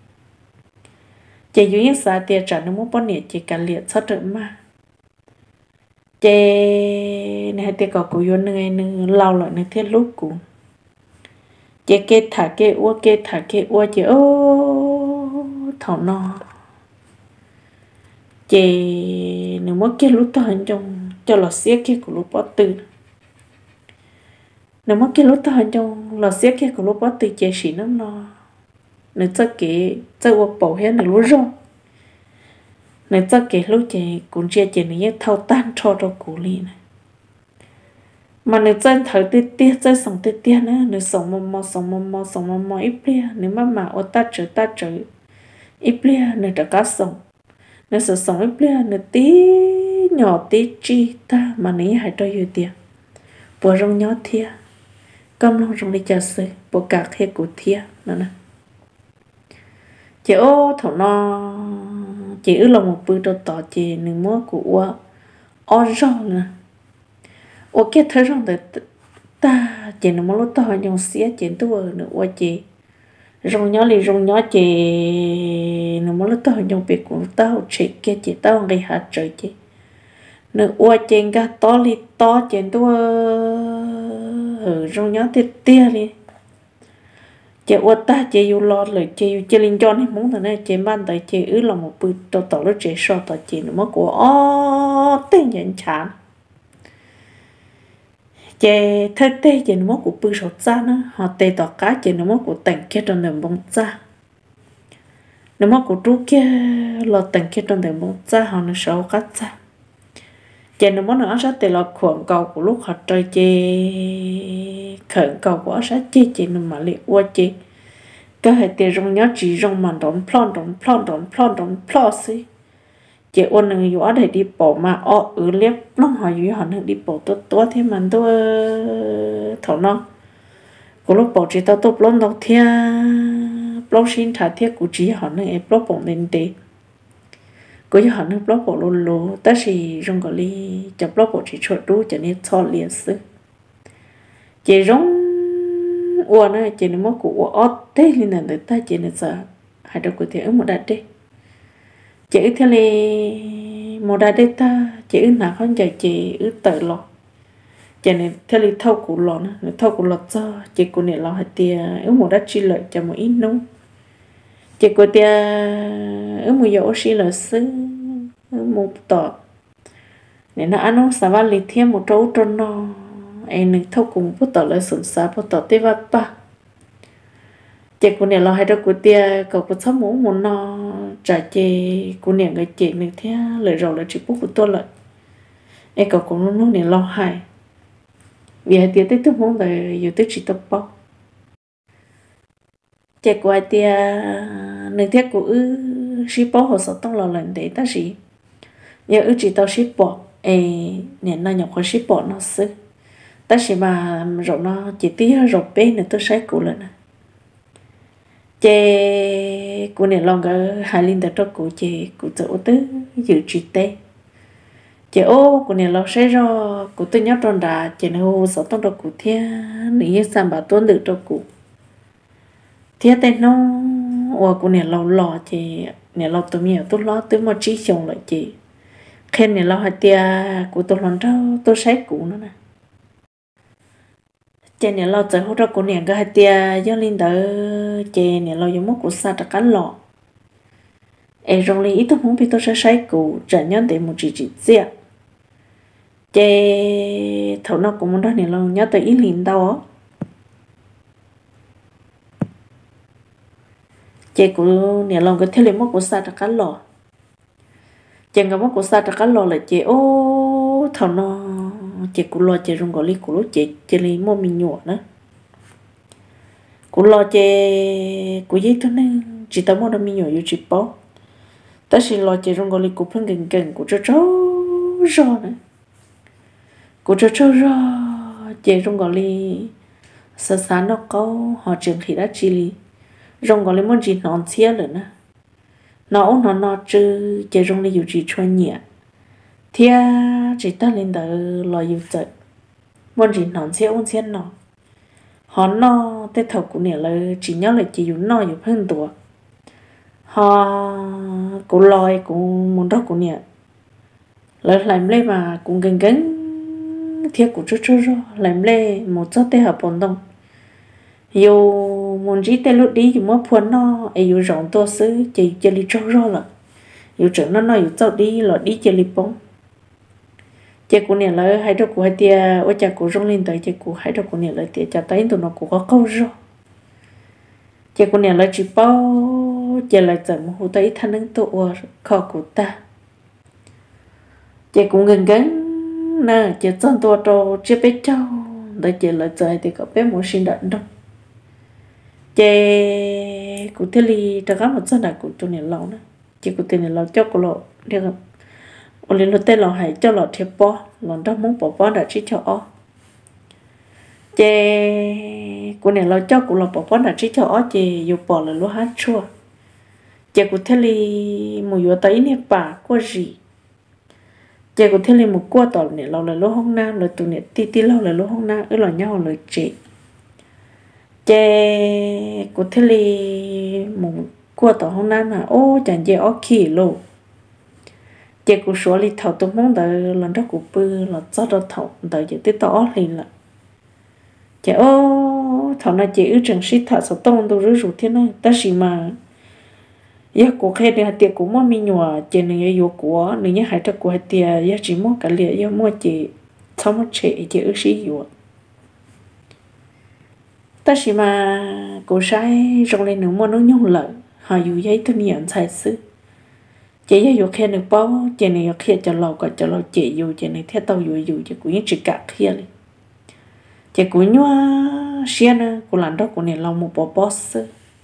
chơi duy nhất sao tiệc trả nó mua bao nhiêu chơi cả liệt sát trận mà chơi này hai tiệc có cụ vô nơi nơi lâu lại nơi thiết lúc cụ chơi kết thả kết ua kết thả kết ua chơi ô thảo no chị nếu mất cái lúc tao hình trong cho lò xía kia của lúc bắt từ nếu mất cái lúc tao hình trong lò xía kia của lúc bắt từ chị xí nó nó nếu chắc cái chắc qua bảo hết nếu lúc rồi nếu chắc cái lúc chị cũng chia chị này thâu tan cho cho cụ li này mà nếu chân thở tê tê chân sống tê tê nữa nếu sống mò mò sống mò mò sống mò mò ít bia nếu mà mà ở ta chửi ta chửi ít bia nếu đã cá sống nó sợ sống ít bia nó tí nhỏ tí chi ta mà ní hay cho yêu tiền bùa rong nhỏ thia cầm lòng rong đi chờ sự bùa cả thế của thia nó nè chị ô thằng nó chị ư là một bữa đầu tỏ chị nương mua của ô rong nè ô kia thấy rong để ta chị nó mua lúc tao nhung xía chị tôi nữa ô chị rong nhỏ li rong nhỏ chị nó mua lúc tao nhung bị của tao chị kia chị tao ngay hạt trời chị nữa ô chị cả to li to chị tôi ở rong nhỏ tiệt tia đi chị ô ta chị yêu lo lời chị yêu chị linh cho nên muốn thằng này chị ban tới chị ứ là một bữa tao tao lúc chị so tao chị nó mất của ô tên nhận chán chị thấy tê chị nó mất của bữa sốt ra nữa họ tê tao cá chị nó mất của tành kia trong đường bông ra nó mất của chú kia lo tành kia trong đường bông ra họ nó sầu cá ra chị nó mất nó sát tê lo khoảng cầu của lúc họ chơi chị khẩn cầu của sát chị chị nó mà liệu qua chị cái hệ tiền rong nhớ chỉ rong màn đón plon đón plon đón plon đón plon xí chị ôn người yếu để đi bỏ mà ọ ứ liếc nó hỏi yếu họ đi bỏ tốt tốt thế mà tôi thảo nó có lúc bỏ chỉ tao tốt lắm đâu thia blog xin thả thiết của chị họ nên blog bỏ lên đi có cho họ nên blog bỏ lô lô ta chỉ rong gọi đi cho blog bỏ chỉ chuột đu cho nên cho liền sư chị rong ủa nó chị nó mất của ớt thế nên là người ta chị nó sợ hai đứa của thì ở một đại đi chị thế này một đại đi ta chị nào không chờ chị ứ tự lo chị này thế này thâu của lo nữa thâu của lo cho chị của này lo hết tiền ở một đại chi lợi cho một ít nông chị của tiền ở một dấu xí lợi xứ một tọ nên nó ăn nó sao vào lịch thêm một trâu tròn nó emนึกthâu cùng bút tỏ lời sủng sá bút tỏ tê vắt ba chị cô này lo hay đâu cô tia cậu có sắp muốn muốn nó trả chị cô này người chịนึกthế lời rồi là chị bút của tôi lại em cậu cũng lúc này lo hay vì hai tia tới tức muốn là dù tới chỉ tập bao chị cô hai tiaนึกthế cô ư ship bao hồ sơ tông là lần đấy ta chỉ giờ ư chỉ tao ship bỏ em nè nó nhập khoa ship bỏ nó xứ ta chỉ mà rồi nó chỉ tí rồi bé nữa tôi sai cụ lên chê cụ này lòng cái hai linh đã cho cụ chê cụ tự ô tứ dự trị tê chê ô cụ này lòng sai rồi cụ tôi nhớ tròn đà chê này ô sáu tông cho cụ thia nữ như sản bà tuân được cho cụ thia tên nó ô cụ này lòng lò chê này lòng tôi nhiều tôi lo tôi một trí chồng lại chê khen này lòng hai tia cụ tôi lòng cho tôi sai cụ nữa nè chị này lo chơi hỗ trợ của nè cái hai tia do linh đỡ chị này lo dùng một củ sa trà cá lọ em trong lý ít tôi muốn biết tôi sẽ sai cụ trả nhân để một chỉ chỉ riêng chị thầu nó cũng muốn đó này lo nhớ tới ý linh đâu á chị của nè lo cái theo liền một củ sa trà cá lọ chị có một củ sa trà cá lọ là chị ô thầu nó chị cũng lo chị rong gọi đi cũng lo chị chị lấy mua mình nhỏ nữa cũng lo chị cũng vậy thôi nên chỉ tao mua được mình nhỏ yêu chị bao ta chỉ lo chị rong gọi đi cũng phân gần gần cũng cho cho rồi nữa cũng cho cho rồi chị rong gọi đi sáng sáng nó có họ trường thì đã chỉ li rong gọi đi muốn gì nón xía nữa nè nó nó nó chứ chị rong đi yêu chị cho nhẹ thì chỉ ta lên đó lo yêu chơi muốn gì nón xe ôn xe nó họ nó tết thầu của nè là chỉ nhớ là chỉ dùng nó dùng hơn tuổi họ cũng lòi cũng muốn đó của nè là làm lên mà cũng gần gần thiết của chú chú rồi làm lên một số tết hợp bổn đông yêu muốn gì tết lúc đi thì mua phun nó yêu rộng to xứ chỉ chỉ đi cho rồi là yêu trưởng nó nói yêu cho đi là đi chỉ đi bông chị cũng nè lời hai đứa của hai tia ở cha của rong lên tới chị của hai đứa của nè lời tia cha tới tụi nó cũng có câu rồi chị cũng nè lời chỉ bao chị lại dẫn hồ tới thanh năng tụ khó của ta chị cũng gần gần nè chị chọn tua trâu chị bé trâu để chị lại chơi thì có bé muốn sinh đợt đâu chị cũng thế li cho các một số đại của tụi nè lâu nữa chị cũng thế nè lâu cho cô lộ được không ô lên lúc tết lò hay cho lò thiệp bó lò đó muốn bỏ bó đã chỉ cho ó chè cô này lò cho cô lò bỏ bó đã chỉ cho ó chè dù bỏ là lúc hát chua chè cô thấy li một yếu tới nè bà qua gì chè cô thấy li một qua tỏi nè lò là lúc hôm nay là tụi nè tí tí lâu là lúc hôm nay ở lò nhau là chị chè cô thấy li một qua tỏi hôm nay là ô chẳng dễ ó kỳ luôn chè cô số li thầu tôi muốn đợi lần đó cô bự là rất là thầu đợi giờ tới tỏ liền là chè ô thầu này chè ư chẳng xí thợ sao tông tôi rủ thế này ta chỉ mà giờ cô khai được tiền của mua mi nhòa chè này yêu của này nhá hai trăm của tiền giờ chỉ mua cả liền giờ mua chè sau một chè chè ư xí yêu ta chỉ mà cô sai trong lên nữa mua nó nhung lợi họ yêu giấy tôi nhận sai sự chị yêu yêu khen được bao chị này yêu khen cho lâu cả cho lâu chị yêu chị này theo tao yêu yêu chị cũng chỉ cả khen đi chị cũng nhua xiên á cũng làm đó cũng này lâu một bộ boss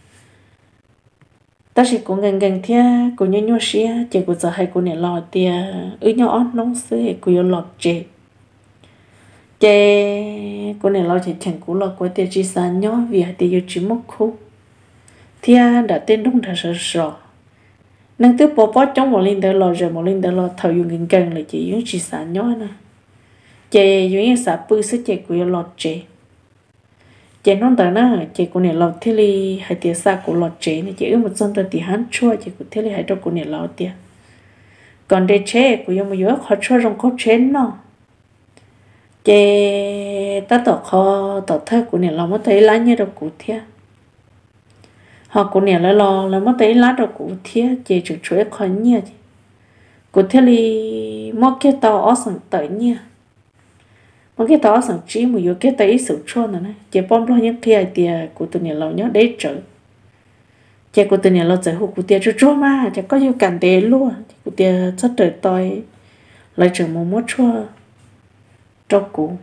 ta chỉ cũng gần gần theo cũng nhua nhua xiên chị cũng giờ hay cũng này lo tia ứ nhỏ nóng sữa cũng yêu lọt chị chị cũng này lo chị chẳng cũng lo của tia chỉ sáng nhỏ vì tia yêu chỉ một khu theo đã tên đúng thật sự rõ năng tiếp bỏ bó trong một linh đỡ lò rồi một linh đỡ lò thầu dùng gần gần là chỉ dùng chỉ sản nhỏ nè chị dùng sản bự sức chị của lọt chị chị nói tới nó chị của này lọt thế li hay tiền xa của lọt chị này chị ước một dân tờ thì hắn chua chị của thế li hay đâu của này lọt tiền còn để chế của dùng một yếu khó chua trong khó chế nó chị ta tỏ khó tỏ thơ của này lọt mất thấy lá như đâu của thế họ cũng nè là lo là mất tới lá rồi cũng thiệt chỉ chụp chuối khỏi nhia cũng thiệt li mất cái tàu ở sân tới nhia mất cái tàu ở sân chỉ một yếu cái tới sự cho nữa này chỉ bom lo những cái thì của tụi nè lâu nhớ để chở chỉ của tụi nè lâu chạy hụt của tiệt cho cho mà chỉ có yêu cảnh đề luôn của tiệt rất trời tôi lại chở một mốt chua cho cụ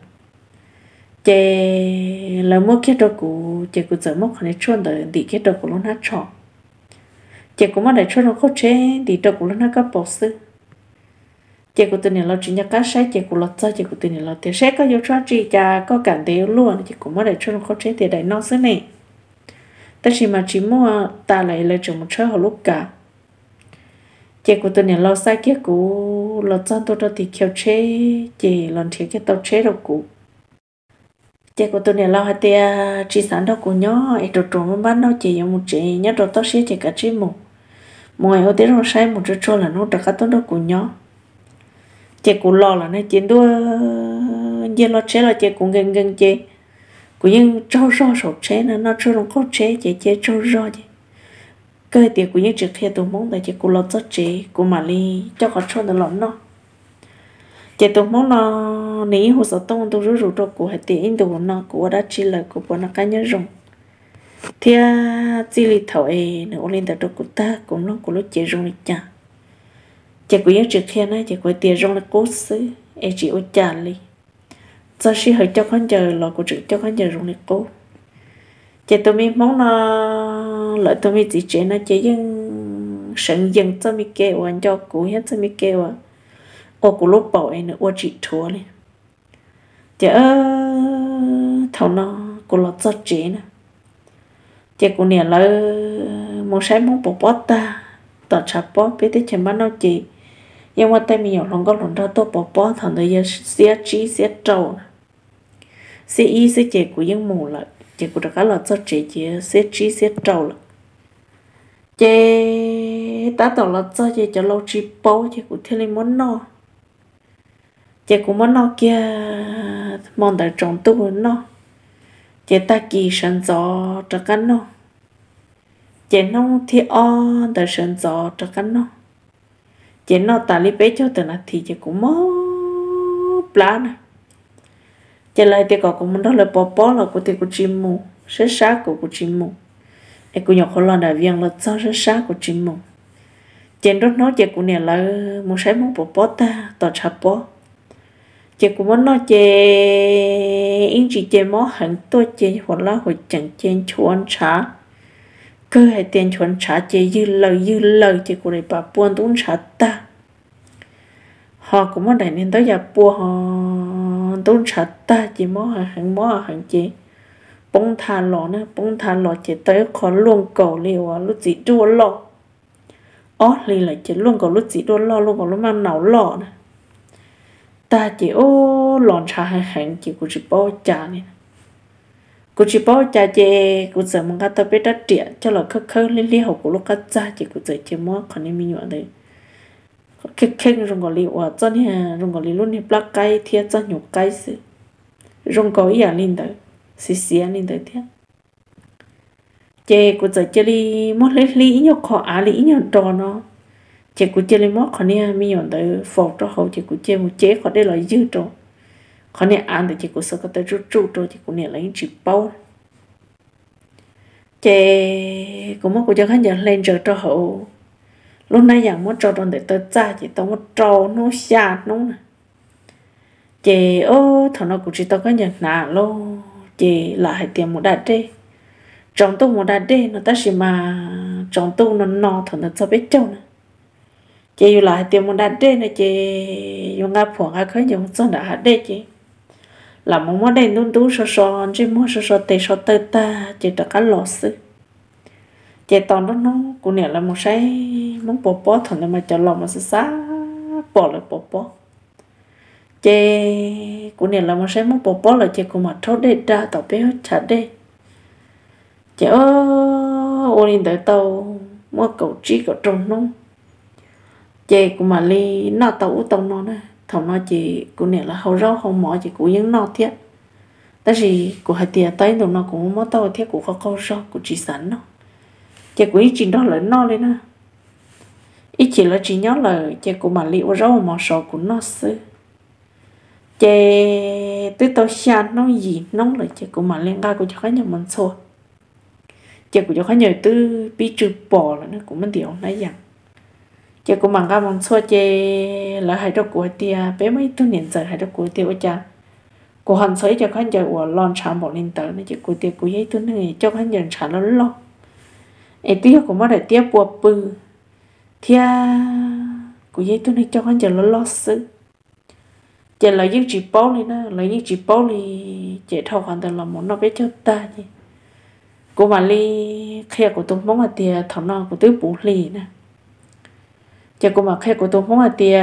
chè là mua cái đồ của chè của giờ mua cái chuột đời đi cái đồ của nó hát chọn chè của mà để chuột nó có chè đi đồ của nó có bổ sư chè của tôi này là chỉ nhắc cá sai chè của lót ra chè của tôi này là tiền sai có yêu cho chị cha có cảm thấy luôn chè của mà để chuột nó có chè thì đại nó xứ này ta chỉ mà chỉ mua ta lại lấy chừng một chơi hồi lúc cả chè của tôi này là sai cái của lót ra tôi đó thì khéo chè chè lần thì cái tàu chè đâu của chị của tôi này lo hai tia chỉ sản đó của nhỏ ấy đồ trộn bán đó chỉ một chị nhớ đồ tao xí chỉ cả chỉ một mọi ở đây rồi sai một chỗ cho là nó được cả tốt đó của nhỏ chị cũng lo là này chị đua giờ lo chế là chị cũng gần gần chị cũng nhưng cho cho sổ chế là nó cho nó có chế chị chế cho cho chị cái tiền của những chuyện kia tôi muốn tại chị cũng lo rất chị cũng mà đi cho họ cho nó lỏng nó chị tôi muốn nó nếu hồ sơ tông tôi rút rút của hệ tiền đồ nó của đã chỉ là của bọn nó cá nhân dùng thì chỉ lý thầu ấy nó lên từ của ta cũng nó của lúc chị dùng được chả chị của những chuyện kia này chị của tiền dùng là cố xứ ấy chỉ ở chả đi sau khi hơi cho con chờ là của chuyện cho con chờ dùng là cố chị tôi mới muốn nó lợi tôi mới chỉ chuyện nó chỉ dân sẵn dân cho mình kêu anh cho của hết cho mình kêu à ô của lúc bảo ấy nữa ô chị thua này chợ thầu nó của lọt rất chế nè chợ của nè là một sáng món bột bát ta tọt chạp bát biết tới chém bán nó chị nhưng mà tay mình nhỏ lòng có lòng đó tôi bột bát thằng đấy giờ xé trí xé trâu xé y xé chè của những mù lại chè của đặc lọt rất chế chè xé trí xé trâu là chè ta tọt lọt rất chè cho lâu chi bao chè của thiên linh muốn no chị cũng muốn nó kia mong đợi trồng tu nó chị ta kỳ sân gió cho cắn nó chị nó thì o đợi sân gió cho cắn nó chị nó ta lý bé cho từ là thì chị cũng mó plá nè chị lại thì có cũng muốn đó là bò bò là của thì của chim mù sẽ sát của của chim mù em cũng nhọc khó lo đại viên là sao sẽ sát của chim mù chị đó nói chị cũng nè là một cái món bò bò ta tọt chạp bò chị cũng muốn nói chị in chỉ chị mó hẳn tôi chị hoặc là hồi chẳng trên chuan trả cơ hay tiền chuan trả chị dư lời dư lời chị cũng để bà buồn tốn trả ta họ cũng muốn đại nên tới giờ bùa họ tôn chặt ta chỉ mó hàng mó hàng chị bông thà lọ nữa bông thà lọ chỉ tới khó luôn cầu liều à lúc gì đua lọ ó lì lại chỉ luôn cầu lúc gì đua lọ luôn cầu lúc mang nấu lọ nè ta chỉ ô lọn trà hàng hàng chỉ của chỉ bao trà này của chỉ bao trà chị của giờ mình gặp tập biết đất địa cho là khơi khơi liên liên học của lúc cắt ra chỉ của giờ chỉ mua còn nên mình nhọn đấy khơi khơi rong gọi liều à cho nên rong gọi liều luôn thì black cây thiệt cho nhục cây sự rong gọi ý à linh đấy xì xì linh đấy thiệt chị của giờ chỉ đi mất lấy lý nhục họ à lý nhục trò nó chị của chị lấy mất còn nên mình nhọn đấy phổ cho hậu chị của chị một chế còn đây là dư trò còn nên ăn thì chị cũng sợ cái tay rút rút rồi chị cũng nên lấy chỉ bao chị cũng muốn của cho khán giả lên giờ cho hậu lúc này dạng muốn trò đòn để tới ra chị tao muốn trò nó xa nó nè chị ô thằng nó cũng chỉ tao có nhận nà luôn chị lại tiền một đạt đi trong tu một đạt đi nó ta chỉ mà trong tu nó no thằng nó cho biết châu nè chị lại tiền một đạt đi này chị dùng ngáp phỏng ngáp khơi dùng chân đã hạt đi chị là một món đèn đun đun sờ sờ chỉ mua sờ sờ tê sờ tê ta chỉ được cái lọ xứ chị toàn đó nó cũng nè là một cái món bò bò thằng mà cho lọ mà sẽ xá bỏ lại bò bò chị cũng nè là một cái món bò bò là chị cũng mà thốt để ra tàu bé chả đi chị ơ ôn lên tới tàu mua cầu trí cầu trồng nó chị cũng mà đi nó tàu tàu nó nè thằng nó chỉ cũng nè là hậu rau hậu mỏ chỉ cũng những nó thiết tại vì của hai tia tay tụi nó cũng mất tao thiết của khó khâu rau của chỉ sẵn nó chỉ cũng ý chỉ đó là nó lên á ý chỉ là chỉ nhớ là chỉ cũng mà liệu rau mỏ sò của nó xứ chỉ tới tao xa nó gì nó là chỉ cũng mà lên ga của cho cái nhà mình xua chỉ của cho cái nhà tư bị trừ bỏ là nó cũng mình điều nãy giờ chị cũng mang cái món xôi chị là hai đứa của tia bé mấy tuổi年giờ hai đứa của tia ở cha của hắn sấy cho khán giả của lon chạm bỏ lên tờ này chị của tia của ấy tuổi này cho khán giả chạm nó lo ấy tia của má để tia bùa bự thia của ấy tuổi này cho khán giả nó lo sự chị là những chỉ bao này nè là những chỉ bao thì chị thâu hoàn toàn là muốn nó biết cho ta gì của mà li khe của tôi mong là tia thằng nó của tôi bù lì nè chị cũng mà khai của tôi muốn là tia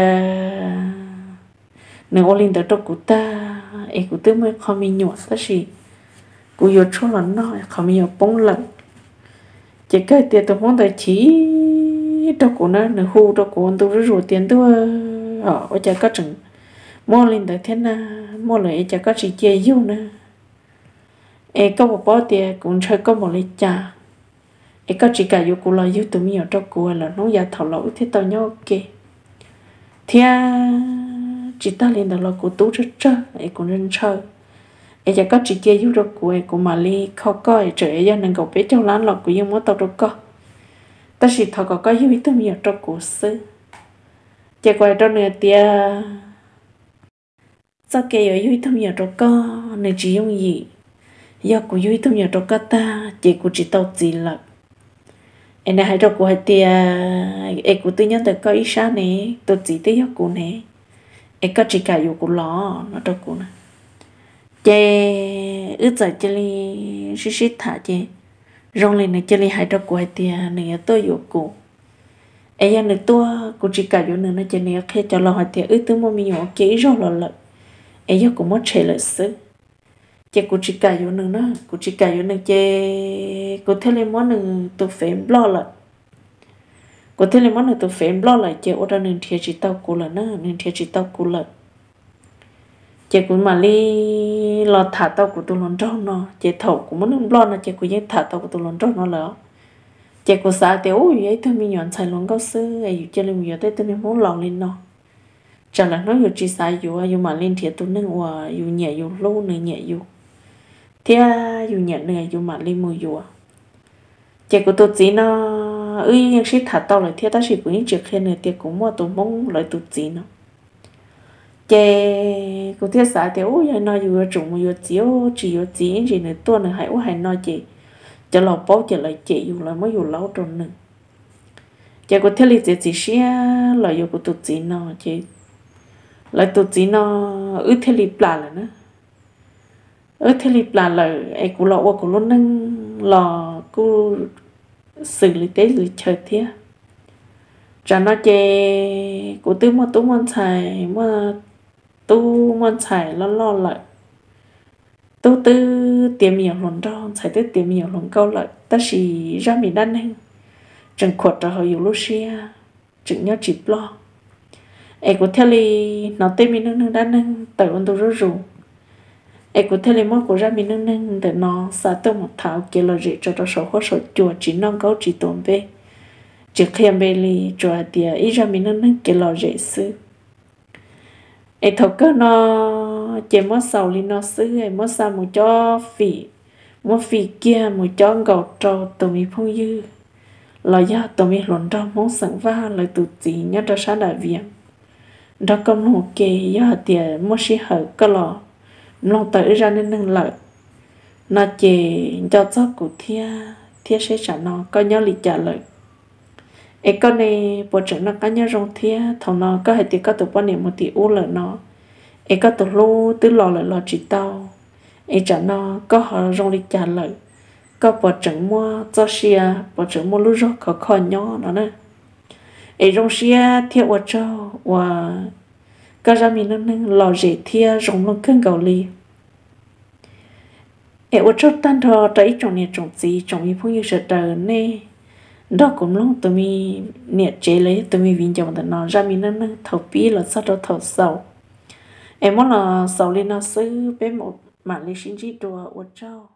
nếu ô linh tới trong của ta ấy của tôi mới không bị nhọt tất gì của yêu cho là nó không bị bông lạnh chị cái tia tôi muốn tới chỉ trong của nó nửa hù trong của tôi rồi tiền tôi ở ở chả có chừng mua linh tới thế nào mua lại chả có chỉ chia yêu nữa ấy có một bao tia cũng chơi có một ly trà ấy có chỉ cả yêu của là yêu tụi mình ở trong của là nó giả thảo lỗi thế tao nhau ok thì chỉ ta liền là của tú rất trơn ấy cũng rất chơi ấy chỉ có chỉ kia yêu trong của ấy của mà li khó coi trời ấy nên cậu biết trong lán lọ của yêu muốn tao đâu có ta chỉ thọ có có yêu tụi mình ở trong của sư chỉ quay trong này tia sao kêu yêu tụi mình ở trong có nên chỉ dùng gì do của yêu tụi mình ở trong ta chỉ của chỉ tao gì là em đã hay đọc của hai tia em của tôi nhớ tới có ý sáng này tôi chỉ tới học của này em có chỉ cả yêu của nó nó đọc của nó chê ước giờ chê li xí xí thả chê rong lên này chê li hay đọc của hai tia này tôi yêu của em giờ này tôi cũng chỉ cả yêu nữa nó chê này khi cho lo hai tia ước tôi mua mình yêu kỹ rồi là lợi em giờ cũng mất chế lợi sức chị cũng chỉ cả yêu nữa nữa cũng chỉ cả yêu nữa chị cũng thấy lên món nữa tôi phải lo lại cũng thấy lên món nữa tôi phải lo lại chị ở đây nên thiệt chỉ tao cũng là nữa nên thiệt chỉ tao cũng là chị cũng mà đi lo thả tao của tôi lần trong nó chị thầu cũng muốn lo là chị cũng như thả tao của tôi lần trong nó là chị cũng sợ thì ôi ấy tôi mình nhận sai luôn cao sư ấy chị lên nhiều tới tôi nên muốn lòng lên nó chẳng là nó nhiều chỉ sai yêu yêu mà lên thiệt tôi nên hòa yêu nhẹ yêu lâu nữa nhẹ yêu thế dù nhận này dù mà lên mùi dù chị của tôi chỉ nó ơi nhưng sĩ thả tao lại thế ta chỉ của những chuyện khen này thì cũng mua tôi mong lại tôi chỉ nó chị của thế xã thì ôi nó dù trùng dù chiếu chỉ dù chỉ gì nữa tôi nữa hãy hay nói chị cho lò bao chị lại chị dù là mới dù lâu rồi nữa chị của thế thì chị chỉ là dù của tôi chỉ nó chị lại tụt chỉ nó ướt thế lì plà là nữa ướt thế lì plà là ai cũng lo qua cũng luôn nâng lò cứ xử lý tế xử chơi thế cho nó chê của tư mà tú muốn xài mà tu muốn xài lo lo lại tu tư tiệm nhiều lần đó xài tư tiệm nhiều lần câu lại ta chỉ ra mình đan nên chẳng khuất ra hồi lúc xia chừng nhớ chịp lo ai cũng theo li nó tên mình nâng nâng đan nâng tại ôn tu rú rú ai cũng theo li mất của ra mình nâng nâng để nó xả tư một thảo kia là gì cho nó sổ khó sổ chùa chỉ non gấu chỉ tồn về chỉ khi em về li chùa tiệt ít ra mình nâng nâng kia là dễ sư ai thầu cơ nó chỉ mất sầu li nó sư ai mất sao một cho phỉ một phỉ kia một cho gầu trâu tụi mình phong dư là do tụi mình luận ra muốn sẵn va lại tụt gì nhớ ra sáng đại viện đó công một kề do tiệt mất sĩ hở cơ lò nó tới ra nên nâng lợi nó chỉ cho cho của thia thia sẽ trả nó có nhớ lịch trả lời ấy con này bộ trưởng nó có nhớ rong thia thằng nó có hệ thì có tụ quan niệm một tỷ u lợi nó ấy có tụ lô tứ lò lợi lò chỉ tao ấy trả nó có họ rong lịch trả lời có bộ trưởng mua cho xia bộ trưởng mua lúa có khó nhỏ nó nữa ấy rong xia thiệt quá cho và cái ra mình nó nâng lò dễ thia rong luôn cơn gạo li ấy ở chỗ tan thọ trái trồng nhiệt trồng gì trồng như phong như sợ trời nè đó cũng lúc tụi mình nhiệt chế lấy tụi mình viên chồng tụi nó ra mình nó nó thầu pi là sao đó thầu sầu em muốn là sầu lên nó xứ bé một mà lấy xin chỉ đùa ở chỗ